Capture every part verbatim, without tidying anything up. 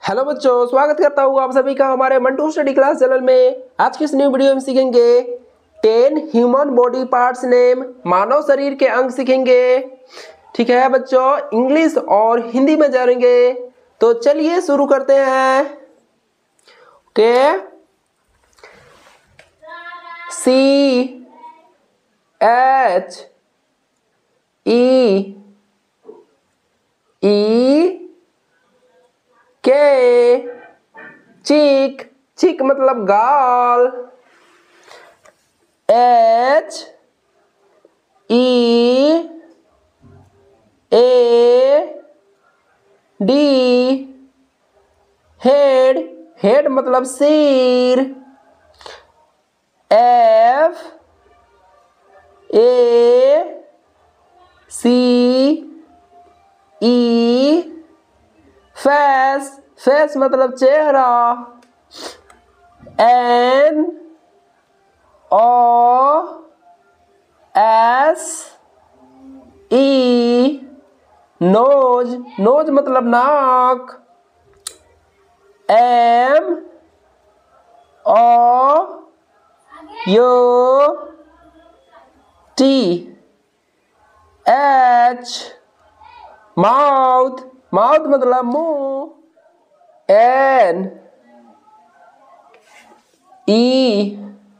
Hello बच्चों, स्वागत करता हूँ आप सभी का हमारे मंटू स्टडी क्लास चैनल में। आज की इस न्यू वीडियो में सीखेंगे ten human body parts name, मानव शरीर के अंग सीखेंगे। ठीक है बच्चों, इंग्लिश और हिंदी में जानेंगे। तो चलिए शुरू करते हैं। ओके, सी एच ई ई के, चीक, चीक मतलब गाल। H E A D, head, head मतलब सिर। F A C E, face, face मतलब चेहरा। N O S E, nose, nose मतलब नाक। M O U T H, mouth, mouth मतलब मुंह। एन ई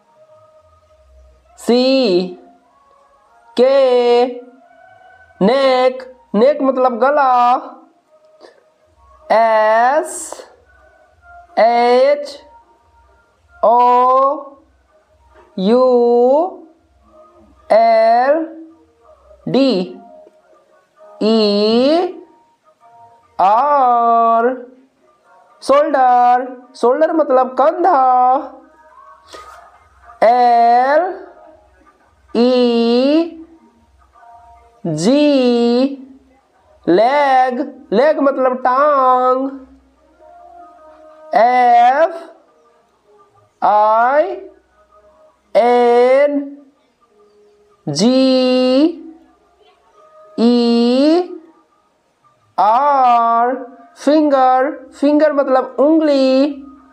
सी के, नेक, नेक मतलब गला। S H O U L D E R, shoulder, shoulder मतलब कंधा। L E G, leg, leg मतलब टांग। F I N G E R, finger, finger मतलब उंगली।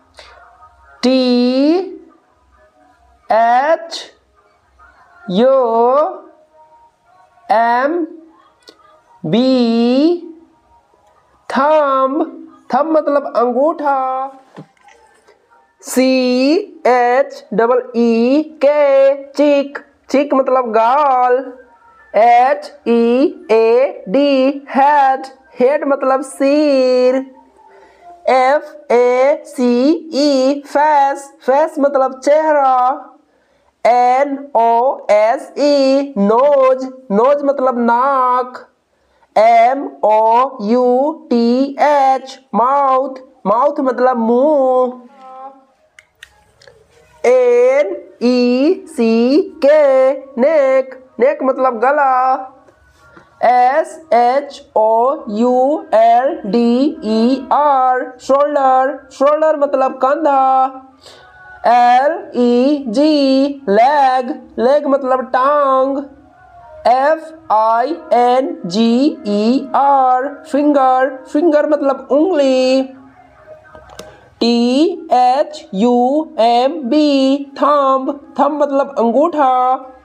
T H U M B, thumb, thumb मतलब अंगूठा। सी एच डबल ई के, चीक, cheek मतलब गाल। H E A D, head, head मतलब सिर। F A C E, face, face मतलब चेहरा। N O S E, nose, nose मतलब नाक। M O U T H, mouth, mouth मतलब मुंह। एन ई सी के, नेक, नेक मतलब गला। S H O U L D E R, shoulder, shoulder मतलब कंधा। L E G, leg, leg मतलब टांग। F I N G E R, finger, finger मतलब उंगली। T H U M B, thumb, thumb मतलब अंगूठा।